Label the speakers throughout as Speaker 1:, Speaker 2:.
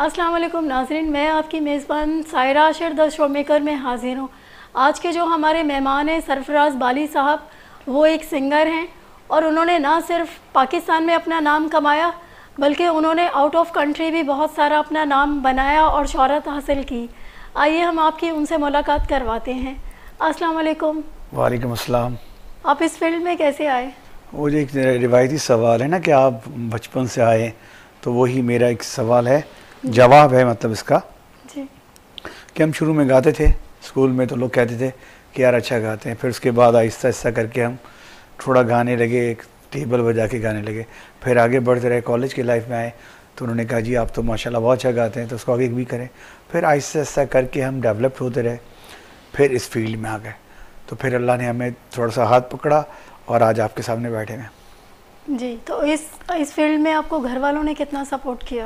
Speaker 1: अस्सलाम वालेकुम नाज़रीन, मैं आपकी मेज़बान Saira Ashir the show maker में हाज़िर हूँ। आज के जो हमारे मेहमान हैं सरफराज बाली साहब, वो एक सिंगर हैं और उन्होंने ना सिर्फ पाकिस्तान में अपना नाम कमाया बल्कि उन्होंने आउट ऑफ कंट्री भी बहुत सारा अपना नाम बनाया और शोहरत हासिल की। आइए हम आपकी उनसे मुलाकात करवाते हैं। अस्सलाम वालेकुम।
Speaker 2: वालेकुम अस्सलाम।
Speaker 1: आप इस फील्ड में कैसे आए?
Speaker 2: वो जो एक रिवायती सवाल है ना कि आप बचपन से आए, तो वही मेरा एक सवाल है, जवाब है मतलब इसका
Speaker 1: जी।
Speaker 2: कि हम शुरू में गाते थे स्कूल में, तो लोग कहते थे कि यार अच्छा गाते हैं। फिर उसके बाद आहिस्ता आहिस्ता करके हम थोड़ा गाने लगे, एक टेबल बजा के गाने लगे। फिर आगे बढ़ते रहे, कॉलेज की लाइफ में आए तो उन्होंने कहा जी आप तो माशाल्लाह बहुत अच्छा गाते हैं, तो उसको आगे भी करें। फिर आहिस्ता आहिस्ता करके हम डेवलप होते रहे, फिर इस फील्ड में आ गए। तो फिर अल्लाह ने हमें थोड़ा सा हाथ पकड़ा और आज आपके सामने बैठे हैं।
Speaker 1: जी, तो इस फील्ड में आपको घर वालों ने कितना सपोर्ट किया?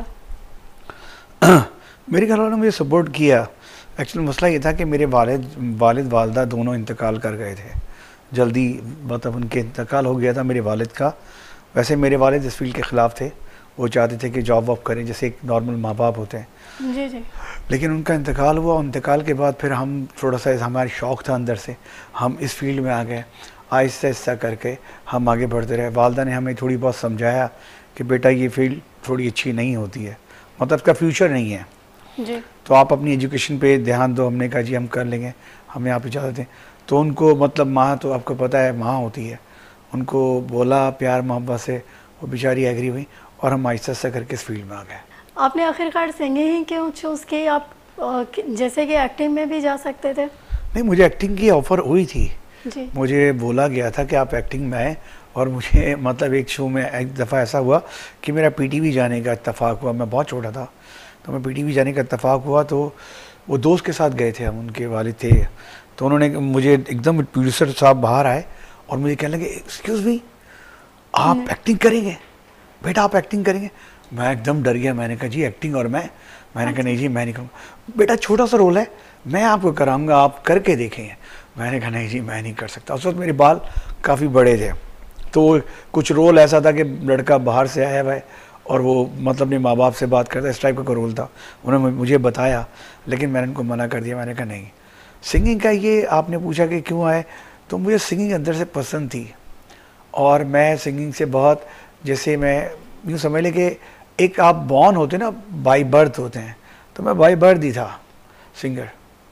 Speaker 2: मेरे घर वालों ने मुझे सपोर्ट किया। एक्चुअली मसला ये था कि मेरे वालिद वालदा दोनों इंतकाल कर गए थे जल्दी, मतलब उनके इंतकाल हो गया था मेरे वालिद का। वैसे मेरे वालिद इस फील्ड के ख़िलाफ़ थे, वो चाहते थे कि जॉब वॉब करें जैसे एक नॉर्मल माँ बाप होते हैं।
Speaker 1: जी जी।
Speaker 2: लेकिन उनका इंतकाल हुआ, इंतकाल के बाद फिर हम थोड़ा सा हमारा शौक़ था अंदर से, हम इस फील्ड में आ गए। आहिस्ता आहिस्ता करके हम आगे बढ़ते रहे। वालदा ने हमें थोड़ी बहुत समझाया कि बेटा ये फील्ड थोड़ी अच्छी नहीं होती है, मतलब इसका फ्यूचर नहीं है
Speaker 1: जी।
Speaker 2: तो आप अपनी एजुकेशन पे ध्यान दो। हमने कहा जी हम कर लेंगे, हमें आप इजाज़त दें। तो उनको मतलब माँ तो आपको पता है माँ होती है, उनको बोला प्यार मोहब्बत से, वो बेचारी एग्री हुई और हम आहिस्ता आहिस्ता करके इस फील्ड में आ गए।
Speaker 1: आपने आखिरकार सिंगिंग ही क्यों चूज़ की? आप जैसे कि एक्टिंग में भी जा सकते थे।
Speaker 2: नहीं, मुझे एक्टिंग की ऑफ़र हुई थी
Speaker 1: जी।
Speaker 2: मुझे बोला गया था कि आप एक्टिंग में आए, और मुझे मतलब एक शो में एक दफ़ा ऐसा हुआ कि मेरा पीटीवी जाने का इत्तेफाक हुआ। मैं बहुत छोटा था तो मैं पीटीवी जाने का इत्तेफाक हुआ, तो वो दोस्त के साथ गए थे हम, उनके वालिद थे। तो उन्होंने मुझे एकदम, प्रोड्यूसर साहब बाहर आए और मुझे कहने लगे एक्सक्यूज़ मी, आप एक्टिंग करेंगे बेटा, आप एक्टिंग करेंगे? मैं एकदम डर गया। मैंने कहा जी एक्टिंग और मैंने कहा नहीं जी मैं नहीं करूँगा। बेटा छोटा सा रोल है, मैं आपको कराऊंगा, आप करके देखेंगे। मैंने कहा नहीं जी मैं नहीं कर सकता। उस वक्त मेरे बाल काफ़ी बड़े थे, तो कुछ रोल ऐसा था कि लड़का बाहर से आया हुआ है और वो मतलब अपने माँ बाप से बात करता है, इस टाइप का कोई रोल था। उन्होंने मुझे बताया, लेकिन मैंने उनको मना कर दिया। मैंने कहा नहीं। सिंगिंग का ये आपने पूछा कि क्यों आए, तो मुझे सिंगिंग अंदर से पसंद थी और मैं सिंगिंग से बहुत, जैसे मैं यूँ समझ लें कि एक आप बॉर्न होते ना, बाई बर्थ होते हैं, तो मैं बाई बर्थ ही था सिंगर।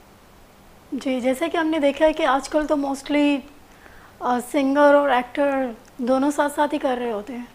Speaker 1: जी, जैसे कि हमने देखा है कि आजकल तो मोस्टली सिंगर और एक्टर दोनों साथ साथ ही कर रहे होते हैं।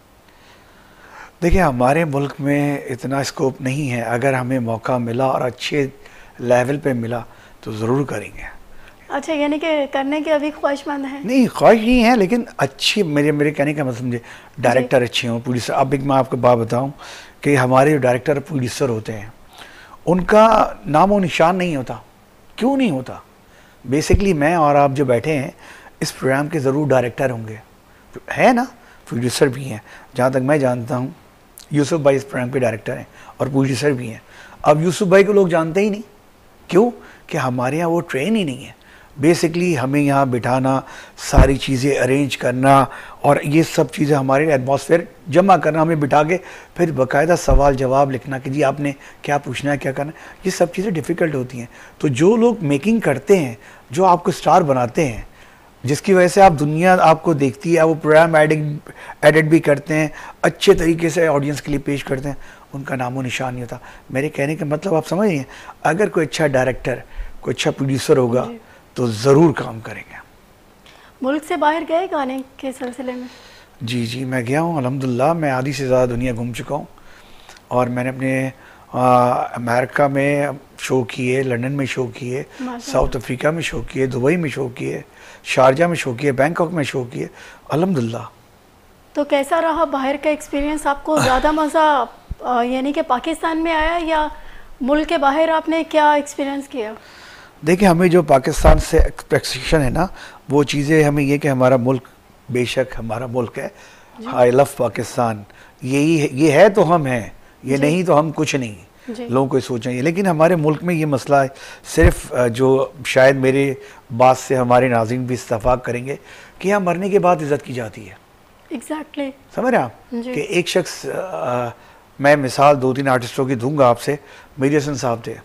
Speaker 2: देखिए हमारे मुल्क में इतना स्कोप नहीं है, अगर हमें मौका मिला और अच्छे लेवल पे मिला तो ज़रूर करेंगे।
Speaker 1: अच्छा, यानी कि करने की अभी ख्वाहिशमंद है?
Speaker 2: नहीं, ख्वाहिश नहीं है, लेकिन अच्छी, मेरे कहने का मतलब समझे, डायरेक्टर अच्छे हों, प्रोड्यूसर। अब एक मैं आपको बात बताऊं कि हमारे जो डायरेक्टर प्रोड्यूसर होते हैं उनका नामो निशान नहीं होता। क्यों नहीं होता? बेसिकली मैं और आप जो बैठे हैं इस प्रोग्राम के ज़रूर डायरेक्टर होंगे, है ना, प्रोड्यूसर भी हैं। जहाँ तक मैं जानता हूँ यूसुफ भाई इस प्रोग्राम के डायरेक्टर हैं और प्रोड्यूसर भी हैं। अब यूसुफ भाई को लोग जानते ही नहीं, क्यों? कि हमारे यहाँ वो ट्रेन ही नहीं है। बेसिकली हमें यहाँ बिठाना, सारी चीज़ें अरेंज करना और ये सब चीज़ें हमारे एटमॉस्फेयर जमा करना, हमें बिठा के फिर बाकायदा सवाल जवाब लिखना कि जी आपने क्या पूछना है, क्या करना है, ये सब चीज़ें डिफ़िकल्ट होती हैं। तो जो लोग मेकिंग करते हैं, जो आपको स्टार बनाते हैं, जिसकी वजह से आप दुनिया आपको देखती है, वो प्रोग्राम एडिट भी करते हैं, अच्छे तरीके से ऑडियंस के लिए पेश करते हैं, उनका नामो निशान नहीं होता। मेरे कहने का मतलब आप समझ रही हैं, अगर कोई अच्छा डायरेक्टर, कोई अच्छा प्रोड्यूसर होगा तो ज़रूर काम करेंगे।
Speaker 1: मुल्क से बाहर गए गाने के सिलसिले में?
Speaker 2: जी जी मैं गया हूँ अल्हम्दुलिल्लाह। मैं आधी से ज़्यादा दुनिया घूम चुका हूँ और मैंने अपने अमेरिका में शो किए, लंदन में शो किए, साउथ अफ्रीका में शो किए, दुबई में शो किए, शारजा में शो किए, बैंकॉक में शो किए, अल्हम्दुलिल्लाह।
Speaker 1: तो कैसा रहा बाहर का एक्सपीरियंस? आपको ज़्यादा मज़ा यानी कि पाकिस्तान में आया या मुल्क के बाहर आपने क्या एक्सपीरियंस किया?
Speaker 2: देखिए हमें जो पाकिस्तान से एक्सपेक्टेशन है ना, वो चीज़ें हमें ये कि हमारा मुल्क, बेशक हमारा मुल्क है, आई लव पाकिस्तान, ये है तो हम हैं, ये नहीं तो हम कुछ नहीं, लोगों को सोचना चाहिए। लेकिन हमारे मुल्क में ये मसला है, सिर्फ जो शायद मेरे बात से हमारे नाज़रीन भी इत्तफाक करेंगे कि यहाँ मरने के बाद इज़्ज़त की जाती है।
Speaker 1: एग्जैक्टली
Speaker 2: समझ रहे आप कि एक शख्स मैं मिसाल 2-3 आर्टिस्टों की दूंगा आपसे। मेजर हसन साहब थे,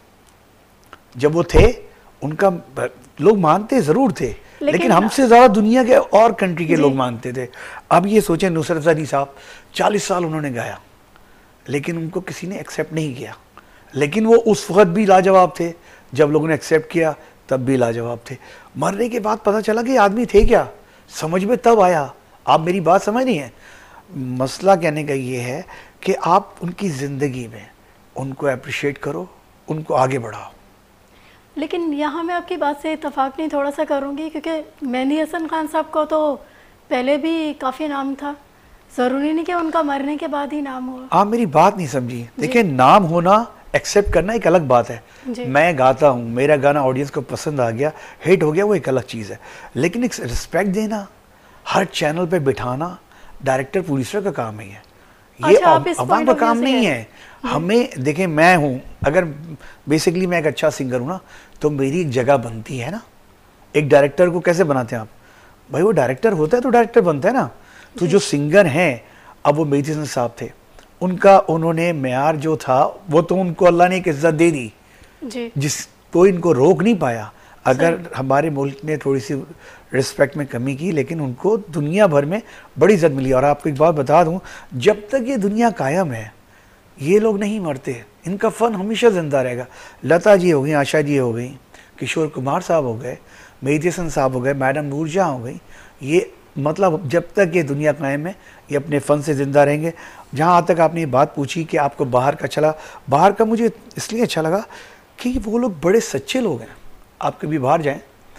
Speaker 2: जब वो थे उनका लोग मानते ज़रूर थे, लेकिन हमसे ज़्यादा दुनिया के और कंट्री के लोग मानते थे। अब ये सोचें नुसरत फ़तेह साहब 40 साल उन्होंने गाया, लेकिन उनको किसी ने एक्सेप्ट नहीं किया, लेकिन वो उस वक्त भी लाजवाब थे, जब लोगों ने एक्सेप्ट किया तब भी लाजवाब थे। मरने के बाद पता चला कि आदमी थे क्या, समझ में तब आया। आप मेरी बात समझ रही हैं? मसला कहने का ये है कि आप उनकी ज़िंदगी में उनको अप्रिशिएट करो, उनको आगे बढ़ाओ।
Speaker 1: लेकिन यहाँ मैं आपकी बात से इत्तेफाक नहीं थोड़ा सा करूँगी, क्योंकि मेहंदी हसन खान साहब को तो पहले भी काफ़ी नाम था, ज़रूरी नहीं कि उनका मरने के बाद ही नाम हुआ।
Speaker 2: आप मेरी बात नहीं समझी। देखिए, नाम होना, एक्सेप्ट करना एक अलग बात है। मैं गाता हूँ, मेरा गाना ऑडियंस को पसंद आ गया, हिट हो गया, वो एक अलग चीज़ है, लेकिन एक रिस्पेक्ट देना, हर चैनल पे बिठाना डायरेक्टर प्रोड्यूसर का काम है। ये अवाम का काम नहीं है। हमें देखें, मैं हूँ, अगर बेसिकली मैं एक अच्छा सिंगर हूँ ना, तो मेरी एक जगह बनती है ना। एक डायरेक्टर को कैसे बनाते हैं आप? भाई वो डायरेक्टर होता है तो डायरेक्टर बनता है ना। तो जो सिंगर हैं, अब वो मेहदी हसन साहब थे, उनका उन्होंने मेयार जो था वो तो उनको अल्लाह ने एक इज्जत दे दी जी, जिसको इनको रोक नहीं पाया। अगर हमारे मुल्क ने थोड़ी सी रिस्पेक्ट में कमी की, लेकिन उनको दुनिया भर में बड़ी इज्जत मिली। और आपको एक बात बता दूं, जब तक ये दुनिया कायम है ये लोग नहीं मरते, इनका फ़न हमेशा ज़िंदा रहेगा। लता जी हो गई, आशा जी हो गई, किशोर कुमार साहब हो गए, मेहदी हसन साहब हो गए, मैडम नूरजहां हो गई, ये मतलब जब तक ये दुनिया कायम है ये अपने फ़न से ज़िंदा रहेंगे। जहाँ तक आपने ये बात पूछी कि आपको बाहर का चला, बाहर का मुझे इसलिए अच्छा लगा कि वो लोग बड़े सच्चे लोग हैं। आप कभी बाहर जाएं,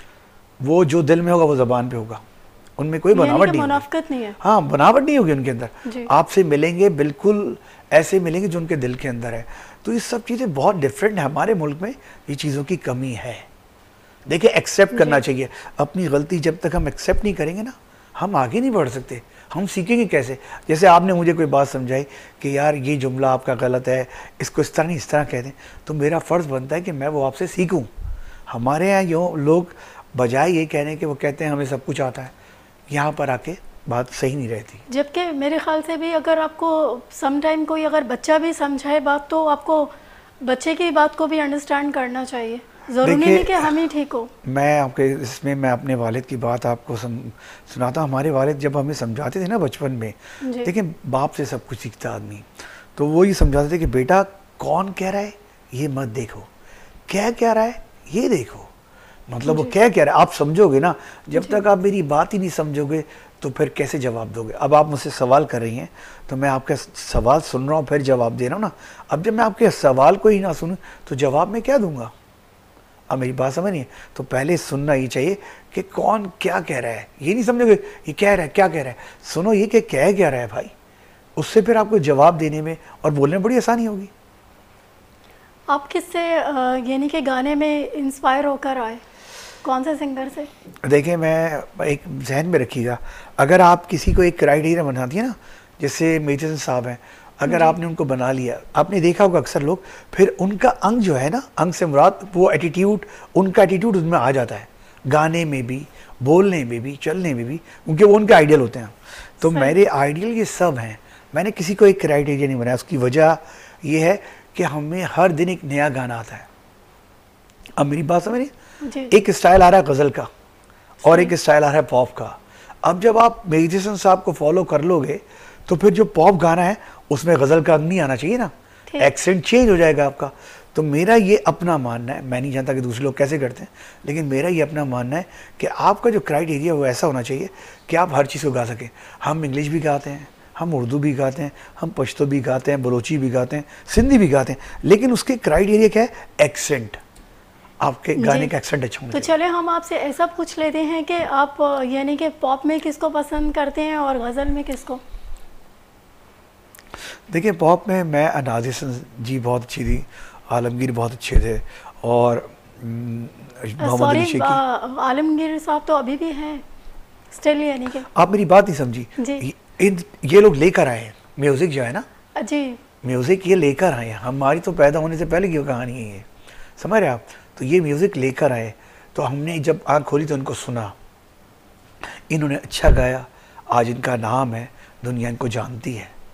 Speaker 2: वो जो दिल में होगा वो ज़बान पे होगा, उनमें कोई बनावट नहीं है। हाँ, बनावट नहीं होगी उनके अंदर। आपसे मिलेंगे बिल्कुल ऐसे मिलेंगे जो उनके दिल के अंदर है। तो ये सब चीज़ें बहुत डिफरेंट है। हमारे मुल्क में ये चीज़ों की कमी है। देखिए, एक्सेप्ट करना चाहिए अपनी गलती। जब तक हम एक्सेप्ट नहीं करेंगे ना, हम आगे नहीं बढ़ सकते। हम सीखेंगे कैसे? जैसे आपने मुझे कोई बात समझाई कि यार ये जुमला आपका गलत है, इसको इस तरह नहीं इस तरह कह दें, तो मेरा फ़र्ज़ बनता है कि मैं वो आपसे सीखूं। हमारे यहाँ यूँ लोग बजाय ये कहने के वो कहते हैं हमें सब कुछ आता है, यहाँ पर आके बात सही नहीं रहती।
Speaker 1: जबकि मेरे ख्याल से भी अगर आपको सम टाइम कोई अगर बच्चा भी समझाए बात, तो आपको बच्चे की बात को भी अंडरस्टैंड करना चाहिए, ज़रूरी नहीं कि हम ही ठीक हो।
Speaker 2: मैं आपके इसमें मैं अपने वालिद की बात आपको सुनाता। हमारे वालिद जब हमें समझाते थे ना बचपन में, देखिए बाप से सब कुछ सीखता आदमी, तो वो ये समझाते थे कि बेटा कौन कह रहा है ये मत देखो, क्या रहा है ये देखो। मतलब वो क्या कह रहा है आप समझोगे ना। जब तक आप मेरी बात ही नहीं समझोगे तो फिर कैसे जवाब दोगे? अब आप मुझसे सवाल कर रही हैं तो मैं आपका सवाल सुन रहा हूँ, फिर जवाब दे रहा हूँ ना। अब जब मैं आपके सवाल को ही ना सुनूँ तो जवाब मैं क्या दूंगा? अब मेरी बात समझिए, तो पहले सुनना ही चाहिए कि कौन क्या कह रहा है। ये नहीं समझोगे ये कह रहा है क्या कह रहा है, सुनो ये कि कह रहा है भाई, उससे फिर आपको जवाब देने में और बोलने में बड़ी आसानी होगी।
Speaker 1: आप किससे यानी कि गाने में इंस्पायर होकर आए, कौन से सिंगर से?
Speaker 2: देखिए, मैं एक जहन में रखिएगा, अगर आप किसी को एक क्राइटेरिया बना दिया ना, जैसे मेजर हसन साहब हैं, अगर आपने उनको बना लिया, आपने देखा होगा अक्सर लोग फिर उनका अंग जो है ना, अंग से मुराद वो एटीट्यूड, उनका एटीट्यूड उसमें आ जाता है, गाने में भी, बोलने में भी, चलने में भी, क्योंकि वो उनके आइडियल होते हैं। तो मेरे आइडियल ये सब हैं, मैंने किसी को एक क्राइटेरिया नहीं बनाया। उसकी वजह ये है कि हमें हर दिन एक नया गाना आता है। अब मेरी बात समझिए, एक स्टाइल आ रहा है गज़ल का और एक स्टाइल आ रहा है पॉप का। अब जब आप मेजर हसन साहब को फॉलो कर लोगे तो फिर जो पॉप गाना है उसमें गज़ल का अंग नहीं आना चाहिए ना, एक्सेंट चेंज हो जाएगा आपका। तो मेरा ये अपना मानना है, मैं नहीं जानता कि दूसरे लोग कैसे करते हैं, लेकिन मेरा ये अपना मानना है कि आपका जो क्राइटेरिया वो ऐसा होना चाहिए कि आप हर चीज़ को गा सकें। हम इंग्लिश भी गाते हैं, हम उर्दू भी गाते हैं, हम पश्तो भी गाते हैं, बलोची भी गाते हैं, सिंधी भी गाते हैं, लेकिन उसके क्राइटेरिया क्या है? एक्सेंट। आपके गाने का एक्सेंट अच्छा होना
Speaker 1: चाहिए। तो चले हम आपसे ऐसा पूछ लेते हैं कि आप यानी कि पॉप में किसको पसंद करते हैं और गज़ल में किसको?
Speaker 2: देखिए, पॉप में मैं अनाज़ हसन जी बहुत अच्छी थी, आलमगीर बहुत अच्छे थे, और मोहम्मद अली शेखी।
Speaker 1: आलमगीर साहब तो अभी भी हैं स्टिल, यानी कि
Speaker 2: आप मेरी बात नहीं समझी। ये लोग लेकर आए म्यूज़िक जो है ना
Speaker 1: जी,
Speaker 2: म्यूज़िक ये लेकर आए, हमारी तो पैदा होने से पहले की कहानी है ये, समझ रहे आप? तो ये म्यूज़िक लेकर आए, तो हमने जब आँख खोली तो उनको सुना, इन्होंने अच्छा गाया, आज इनका नाम है, दुनिया इनको जानती है।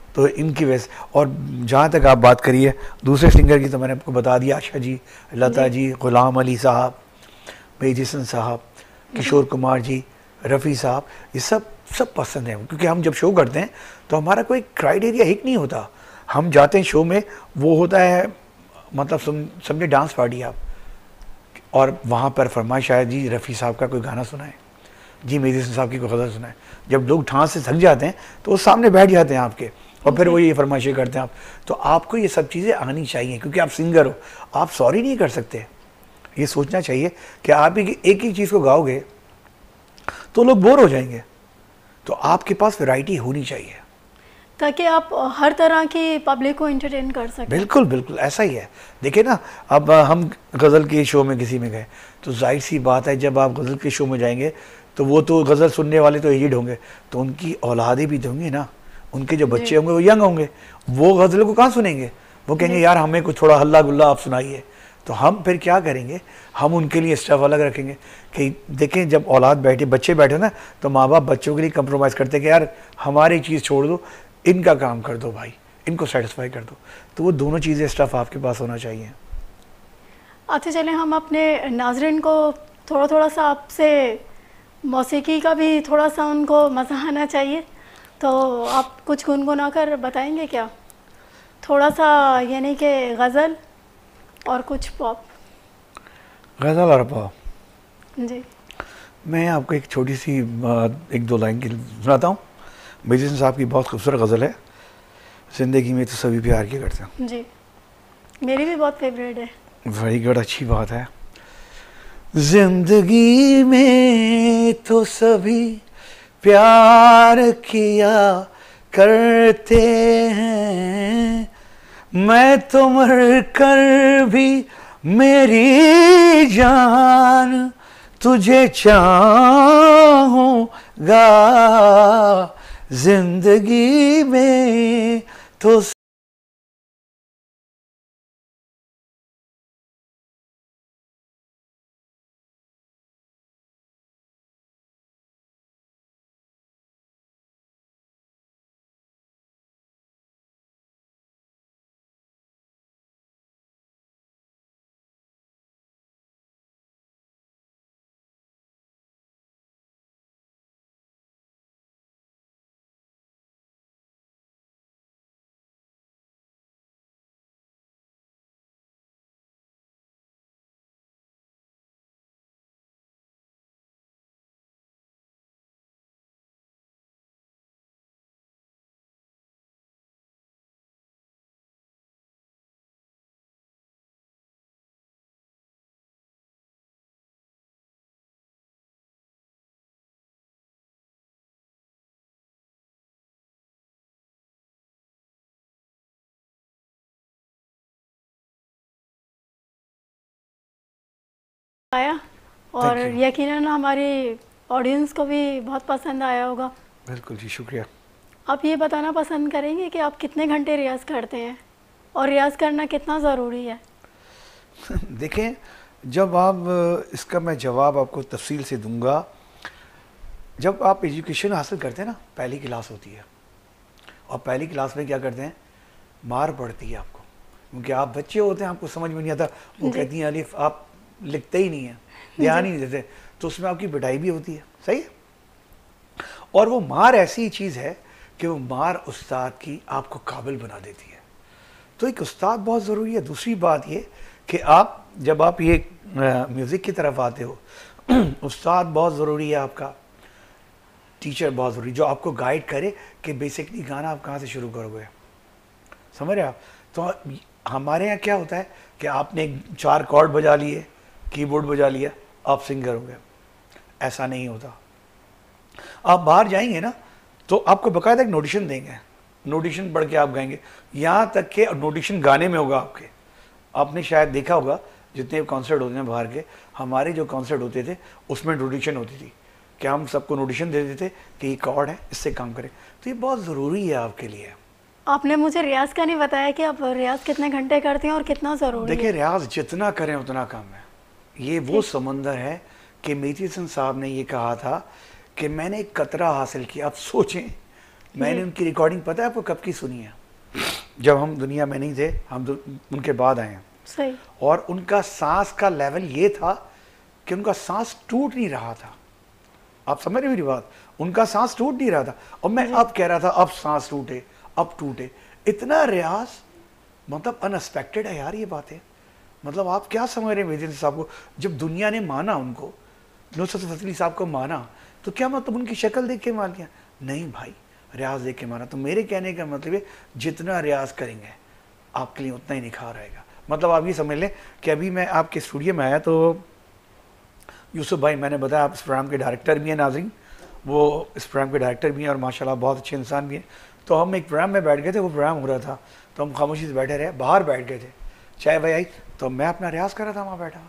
Speaker 2: तो इनकी वजह से। और जहाँ तक आप बात करिए दूसरे सिंगर की, तो मैंने आपको बता दिया, आशा जी, लता जी, गुलाम अली साहब, मेजर हसन साहब, किशोर कुमार जी, रफ़ी साहब, ये सब पसंद है। क्योंकि हम जब शो करते हैं तो हमारा कोई क्राइटेरिया एक नहीं होता। हम जाते हैं शो में, वो होता है मतलब समझे डांस पार्टी आप, और वहाँ पर फरमाइश आया जी रफ़ी साहब का कोई गाना सुनाए, जी मेजर हसन साहब की कोई गज़ल सुनाए। जब लोग ठांस से थक जाते हैं तो वो सामने बैठ जाते हैं आपके, और फिर वो ये फरमाइशें करते हैं आप। तो आपको ये सब चीज़ें आनी चाहिए, क्योंकि आप सिंगर हो, आप सॉरी नहीं कर सकते। ये सोचना चाहिए कि आप एक ही चीज़ को गाओगे तो लोग बोर हो जाएंगे। तो आपके पास वैरायटी होनी चाहिए
Speaker 1: ताकि आप हर तरह की पब्लिक को एंटरटेन कर सकें।
Speaker 2: बिल्कुल बिल्कुल ऐसा ही है। देखिए ना, अब हम गज़ल के शो में किसी में गए तो जाहिर सी बात है, जब आप गज़ल के शो में जाएंगे तो वो तो गज़ल सुनने वाले तो एजिड होंगे, तो उनकी औलादे भी तो होंगी ना, उनके जो बच्चे होंगे वो यंग होंगे, वो गज़लों को कहाँ सुनेंगे, वो कहेंगे यार हमें कुछ थोड़ा हल्ला गुल्ला आप सुनाइए। तो हम फिर क्या करेंगे, हम उनके लिए स्टफ अलग रखेंगे कि देखें जब औलाद बैठे, बच्चे बैठे ना, तो माँ बाप बच्चों के लिए कंप्रोमाइज़ करते हैं कि यार हमारी चीज़ छोड़ दो, इनका काम कर दो भाई, इनको सेटिस्फाई कर दो। तो वो दोनों चीज़ें स्टफ आपके पास होना चाहिए।
Speaker 1: अच्छा चलें, हम अपने नाज़रीन को थोड़ा थोड़ा सा आपसे मौसीकी का भी थोड़ा सा उनको मज़ा आना चाहिए, तो आप कुछ गुनगुना कर बताएंगे क्या? थोड़ा सा, यानी कि गज़ल और कुछ पॉप।
Speaker 2: गज़ल और पॉप
Speaker 1: जी।
Speaker 2: मैं आपको एक छोटी सी एक दो लाइन की सुनाता हूँ। मेजर हसन साहब की बहुत खूबसूरत गज़ल है, ज़िंदगी में तो सभी प्यार किया करते हैं।
Speaker 1: जी, मेरी भी बहुत फेवरेट है।
Speaker 2: वेरी गुड, अच्छी बात है। जिंदगी में तो सभी प्यार किया करते हैं, मैं तो मर कर भी मेरी जान तुझे चाहूँगा, जिंदगी में तो
Speaker 1: आया, और यकीनन हमारी ऑडियंस को भी बहुत पसंद आया होगा।
Speaker 2: बिल्कुल जी, शुक्रिया।
Speaker 1: आप ये बताना पसंद करेंगे कि आप कितने घंटे रियाज़ करते हैं और रियाज़ करना कितना ज़रूरी है?
Speaker 2: देखें, जब आप इसका मैं जवाब आपको तफसील से दूंगा। जब आप एजुकेशन हासिल करते हैं ना, पहली क्लास होती है, और पहली क्लास में क्या करते हैं, मार पड़ती है आपको, क्योंकि आप बच्चे होते हैं, आपको समझ में नहीं आता। वो कहती हैं अलिफ, आप लिखते ही नहीं है, ध्यान ही नहीं देते, तो उसमें आपकी पिटाई भी होती है, सही है। और वो मार ऐसी चीज़ है कि वो मार उस्ताद की आपको काबिल बना देती है। तो एक उस्ताद बहुत ज़रूरी है। दूसरी बात ये कि आप जब आप ये म्यूज़िक की तरफ आते हो, उस्ताद बहुत ज़रूरी है, आपका टीचर बहुत ज़रूरी, जो आपको गाइड करे कि बेसिकली गाना आप कहाँ से शुरू करोगे, समझ रहे आप। तो हमारे यहाँ क्या होता है कि आपने 4 कॉर्ड बजा लिए, कीबोर्ड बजा लिया, आप सिंगर हो गए, ऐसा नहीं होता। आप बाहर जाएंगे ना तो आपको बाकायदा एक नोटिशन देंगे, नोटिशन पढ़ के आप गाएंगे, यहाँ तक कि नोटिशन गाने में होगा आपके। आपने शायद देखा होगा जितने कॉन्सर्ट होते हैं बाहर के, हमारे जो कॉन्सर्ट होते थे उसमें नोटिशन होती थी कि हम सबको नोटिशन दे देते कि ये कॉर्ड है, इससे काम करें। तो ये बहुत ज़रूरी है आपके लिए।
Speaker 1: आपने मुझे रियाज का नहीं बताया कि आप रियाज कितने घंटे करते हैं और कितना ज़रूरी है।
Speaker 2: देखिए, रियाज जितना करें उतना कम है। ये वो समंदर है कि मेजर हसन साहब ने ये कहा था कि मैंने एक कतरा हासिल किया। आप सोचें मैंने उनकी रिकॉर्डिंग पता है आपको कब की सुनी है? जब हम दुनिया में नहीं थे, हम उनके बाद आए हैं।
Speaker 1: सही।
Speaker 2: और उनका सांस का लेवल ये था कि उनका सांस टूट नहीं रहा था। आप समझ रहे मेरी बात? उनका सांस टूट नहीं रहा था और मैं अब कह रहा था अब सांस टूटे, अब टूटे। इतना रियाज मतलब अनएक्सपेक्टेड है यार ये बातें। मतलब आप क्या समझ रहे हैं मेजर साहब को? जब दुनिया ने माना उनको, नुसरत फतेह अली साहब को माना, तो क्या मतलब उनकी शक्ल देख के मान लिया? नहीं भाई, रियाज देख के माना। तो मेरे कहने का मतलब है जितना रियाज करेंगे आपके लिए उतना ही निखार आएगा। मतलब आप ये समझ लें कि अभी मैं आपके स्टूडियो में आया तो यूसुफ भाई, मैंने बताया आप इस प्रोग्राम के डायरेक्टर भी हैं नाज़रीन, वो इस प्रोग्राम के डायरेक्टर भी हैं और माशाल्लाह बहुत अच्छे इंसान भी हैं। तो हम एक प्रोग्राम में बैठ गए थे, वो प्रोग्राम हो रहा था तो हम खामोशी से बैठे रहे, बाहर बैठ गए थे, चाय भाई आई तो मैं अपना रियाज कर रहा था वहाँ बैठा।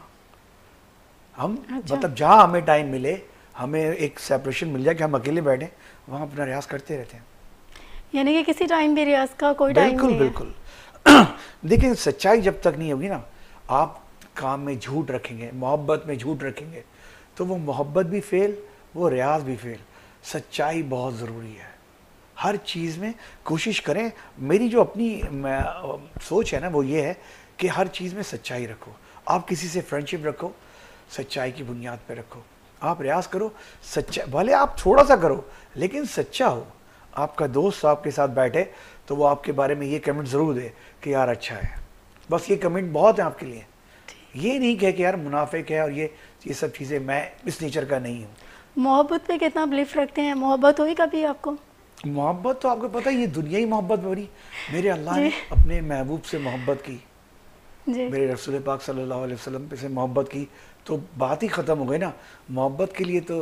Speaker 2: हम मतलब जहाँ हमें टाइम मिले, हमें एक सेपरेशन मिल जाए कि हम अकेले बैठे, वहाँ अपना रियाज करते रहते हैं।
Speaker 1: यानी कि किसी टाइम भी रियाज का कोई टाइम नहीं है।
Speaker 2: बिल्कुल। देखिए सच्चाई जब तक नहीं होगी ना, आप काम में झूठ रखेंगे, मोहब्बत में झूठ रखेंगे, तो वो मोहब्बत भी फेल, वो रियाज भी फेल। सच्चाई बहुत ज़रूरी है हर चीज़ में। कोशिश करें, मेरी जो अपनी सोच है ना वो ये है कि हर चीज़ में सच्चाई रखो। आप किसी से फ्रेंडशिप रखो, सच्चाई की बुनियाद पे रखो। आप रियाज करो, सच्चा, भले आप थोड़ा सा करो लेकिन सच्चा हो। आपका दोस्त आपके साथ बैठे तो वो आपके बारे में ये कमेंट ज़रूर दे कि यार अच्छा है, बस ये कमेंट बहुत है आपके लिए। ये नहीं कहे कि यार मुनाफिक है और ये सब चीज़ें, मैं इस नेचर का नहीं हूँ।
Speaker 1: मोहब्बत पे कितना बिलीफ रखते हैं? मोहब्बत हुई कभी आपको?
Speaker 2: मोहब्बत तो आपको पता है ये दुनिया ही मोहब्बत बनी। मेरे अल्लाह ने अपने महबूब से मोहब्बत की, मेरे रसूल पाक सल्लल्लाहु अलैहि वसल्लम पे से मोहब्बत की, तो बात ही ख़त्म हो गई ना। मोहब्बत के लिए तो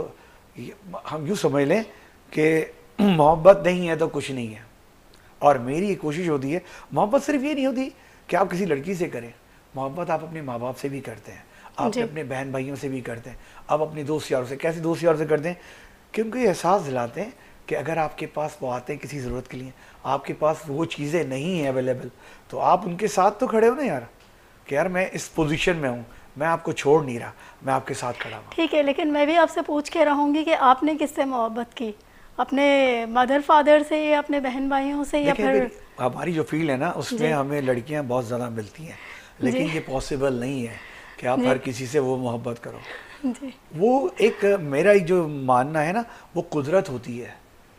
Speaker 2: हम यूँ समझ लें कि मोहब्बत नहीं है तो कुछ नहीं है। और मेरी ये कोशिश होती है, मोहब्बत सिर्फ ये नहीं होती कि आप किसी लड़की से करें, मोहब्बत आप अपने माँ बाप से भी करते हैं, आप अपने बहन भाइयों से भी करते हैं, आप अपने दोस्त यारों से। कैसे दोस्त यारों से करते हैं? क्योंकि एहसास दिलाते हैं कि अगर आपके पास वो आते हैं किसी ज़रूरत के लिए, आपके पास वो चीज़ें नहीं हैं अवेलेबल, तो आप उनके साथ तो खड़े हो ना यार, कि यार मैं इस पोजीशन में हूँ, मैं आपको छोड़ नहीं रहा, मैं आपके साथ खड़ा हूँ।
Speaker 1: ठीक है, लेकिन मैं भी आपसे पूछ के रहूँगी कि आपने किससे मोहब्बत की? अपने मदर फादर से या अपने बहन भाइयों से, या फिर?
Speaker 2: हमारी जो फील्ड है ना उसमें हमें लड़कियाँ बहुत ज़्यादा मिलती हैं, लेकिन ये पॉसिबल नहीं है कि आप हर किसी से वो मोहब्बत करो।
Speaker 1: जी।
Speaker 2: वो एक मेरा जो मानना है ना, वो कुदरत होती है,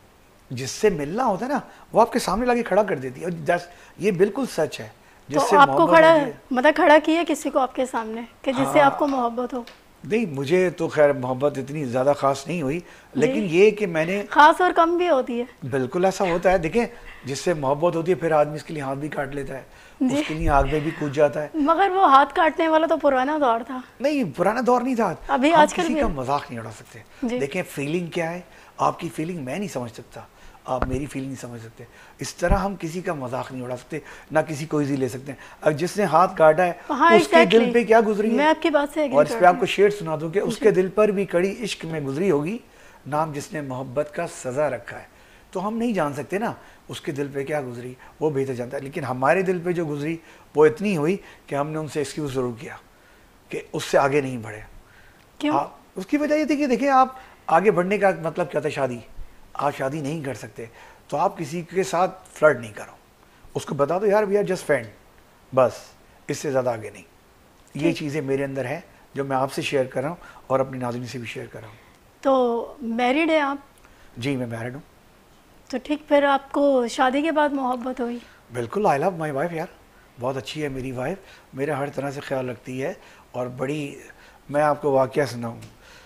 Speaker 2: जिससे मिलना होता है ना वो आपके सामने लाके खड़ा कर देती है। और ये बिल्कुल सच है।
Speaker 1: तो आपको खड़ा, मतलब खड़ा किया किसी को आपके सामने कि जिससे आपको मोहब्बत हो?
Speaker 2: नहीं, मुझे तो खैर मोहब्बत इतनी ज़्यादा ख़ास नहीं हुई, लेकिन ये कि मैंने,
Speaker 1: ख़ास और कम भी होती है।
Speaker 2: बिल्कुल ऐसा होता है। देखें, जिससे मोहब्बत होती है फिर आदमी इसके लिए हाथ भी काट लेता है, उसके लिए आग में भी कूद जाता है।
Speaker 1: मगर वो हाथ काटने वाला तो पुराना दौर था।
Speaker 2: नहीं, पुराना दौर नहीं था।
Speaker 1: अभी
Speaker 2: हम
Speaker 1: आजकल
Speaker 2: किसी का मजाक नहीं उड़ा सकते। देखें, फीलिंग क्या है, आपकी फीलिंग मैं नहीं समझ सकता, आप मेरी फीलिंग नहीं समझ सकते। इस तरह हम किसी का मजाक नहीं उड़ा सकते, ना किसी को इजी ले सकते हैं। अब जिसने हाथ काटा है,
Speaker 1: हाँ,
Speaker 2: उसके दिल पे क्या गुजरी है,
Speaker 1: मैं आपकी बात से
Speaker 2: और इस पे आपको शेर सुना दूं कि उसके दिल पर भी कड़ी इश्क में गुजरी होगी, नाम जिसने मोहब्बत का सजा रखा है। तो हम नहीं जान सकते ना उसके दिल पे क्या गुजरी, वो बेहतर जानता है। लेकिन हमारे दिल पे जो गुजरी वो इतनी हुई कि हमने उनसे एक्सक्यूज जरूर किया कि उससे आगे नहीं बढ़े।
Speaker 1: क्यों?
Speaker 2: उसकी वजह ये थी कि देखिए, आप आगे बढ़ने का मतलब क्या था? शादी। आप शादी नहीं कर सकते तो आप किसी के साथ फ्लर्ट नहीं करो, उसको बता दो यार वी आर जस्ट फ्रेंड, बस, इससे ज़्यादा आगे नहीं। ये चीज़ें मेरे अंदर हैं जो मैं आपसे शेयर कर रहा हूँ और अपनी नाज़रीन से भी शेयर कर रहा हूँ।
Speaker 1: तो मैरिड है आप?
Speaker 2: जी, मैं मैरिड हूँ।
Speaker 1: तो ठीक, फिर आपको शादी के बाद मोहब्बत हुई?
Speaker 2: बिल्कुल, आई लव माई वाइफ यार, बहुत अच्छी है मेरी वाइफ, मेरा हर तरह से ख्याल रखती है। और बड़ी, मैं आपको वाक़या सुनाऊँ,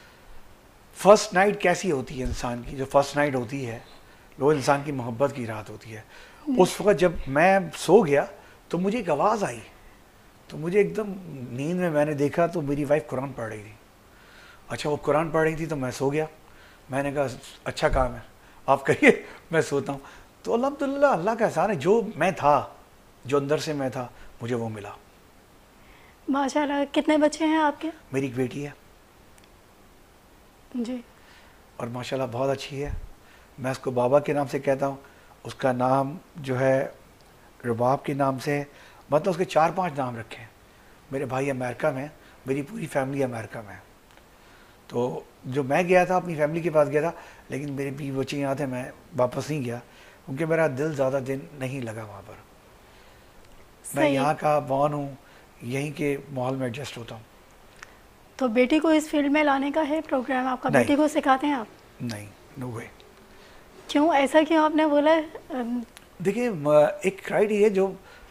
Speaker 2: फर्स्ट नाइट कैसी होती है इंसान की, जो फर्स्ट नाइट होती है वो इंसान की मोहब्बत की रात होती है। उस वक्त जब मैं सो गया तो मुझे एक आवाज़ आई, तो मुझे एकदम नींद में मैंने देखा तो मेरी वाइफ कुरान पढ़ रही थी। अच्छा, वो कुरान पढ़ रही थी तो मैं सो गया। मैंने कहा अच्छा काम है, आप करिए, मैं सोता हूँ। तो अल्हम्दुलिल्लाह, अल्लाह का एहसान है, जो मैं था, जो अंदर से मैं था, मुझे वो मिला।
Speaker 1: माशाल्लाह। कितने बच्चे हैं आपके?
Speaker 2: मेरी एक बेटी है
Speaker 1: जी।
Speaker 2: और माशाल्लाह बहुत अच्छी है। मैं उसको बाबा के नाम से कहता हूँ, उसका नाम जो है रुबाब के नाम से, मतलब उसके 4-5 नाम रखे हैं। मेरे भाई अमेरिका में, मेरी पूरी फैमिली अमेरिका में है। तो जो मैं गया था अपनी फैमिली के पास गया था, लेकिन मेरे बीवी बच्चे यहाँ थे, मैं वापस नहीं गया क्योंकि मेरा दिल ज़्यादा दिन नहीं लगा वहाँ पर। मैं
Speaker 1: सही।
Speaker 2: यहाँ का बॉर्न हूँ, यहीं के माहौल में एडजस्ट होता हूँ।
Speaker 1: तो बेटी को इस फील्ड में लाने का है प्रोग्राम आपका?
Speaker 2: नहीं।
Speaker 1: बेटी को सिखाते हैं आप?
Speaker 2: नहीं, नो वे।
Speaker 1: क्यों, ऐसा क्यों आपने बोला है?
Speaker 2: देखिए, एक क्राइटेरिया जो